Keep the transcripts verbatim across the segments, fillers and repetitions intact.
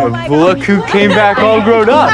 Uh, look who came back all grown up.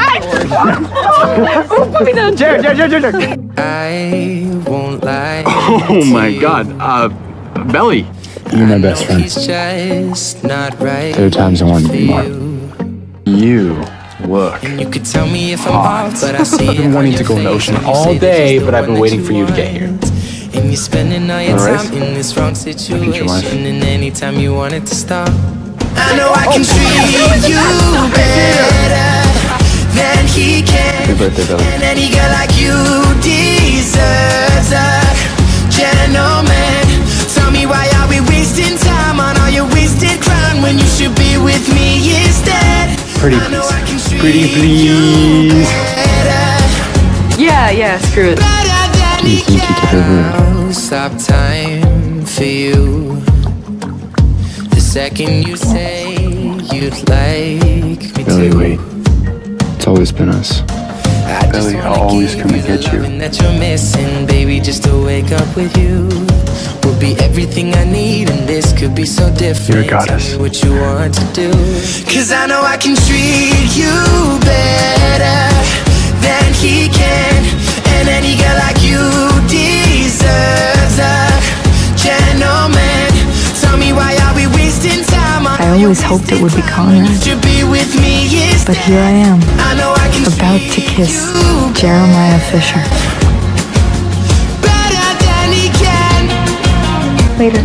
Jared, Jared, Jared, Jared. I won't lie. Oh my God, uh, Belly. You're my best friend. He's just not right. There are times I want to be more. You look. You could tell me if I'm off, but I see it. I've been wanting to go in the ocean all day, but I've been waiting for you to get here. And you're spending all your Wanna race? time in this wrong situation, your wife. and anytime you want it to stop. I know I can treat you better than he can. Happy birthday, Billy. And any girl like you deserves a gentleman. Tell me, why are we wasting time on all your wasted crown when you should be with me instead? Pretty I know I can treat Pretty you please. better, Yeah, yeah, screw it. better than You he think you could ever- I'll stop time for you. The second you say you'd like me Billy, to. wait. It's always been us. I just Billy, wanna I'll always give come and the get you. loving that you're missing, baby, just to wake up with you will be everything I need, and this could be so different. You're a goddess. Tell me what you want to do, 'cause I know I can treat you better than he can, and any girl like you deserves a gentleman. Tell me, why are we wasting time on I always hoped it would be Conrad, to be with me instead? but here I am, I know I can about to treat kiss you Jeremiah Fisher. better than he can, Later.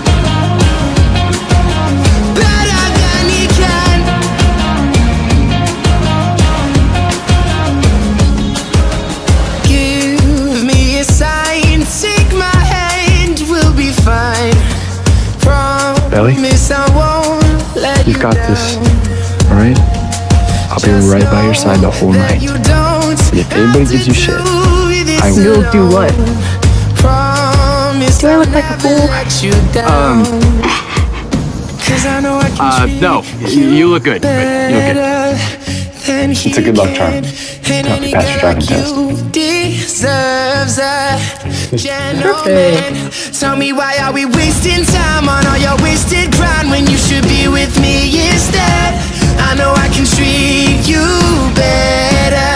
better than he can. Give me a sign, take my hand, we'll be fine. Belly? Promise I won't let You've you got down. this, all right? I'll be right by your side the whole night. And if anybody gives you shit, I will. You'll do what? Promise Do I look like a fool? Um, uh, no, you look good, but you look good. It's a good luck charm. Don't you pass your driving test. Deserves a gentleman. Tell me, why are we wasting time on all your wasted grind when you should be with me instead? I know I can treat you better